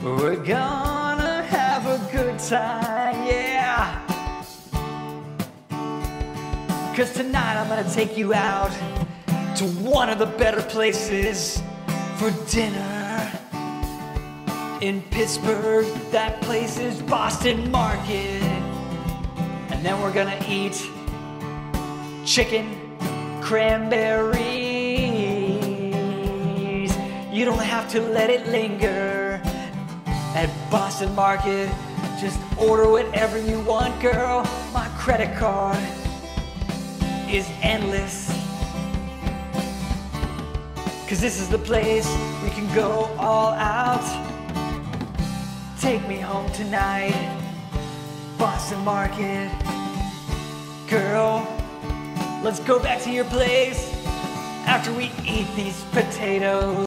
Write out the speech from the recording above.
We're gonna have a good time, yeah. 'Cause tonight I'm gonna take you out to one of the better places for dinner. In Pittsburgh, that place is Boston Market. And then we're gonna eat chicken cranberries. You don't have to let it linger at Boston Market. Just order whatever you want, girl. My credit card is endless. 'Cause this is the place we can go all out. Take me home tonight, Boston Market. Girl, let's go back to your place after we eat these potatoes.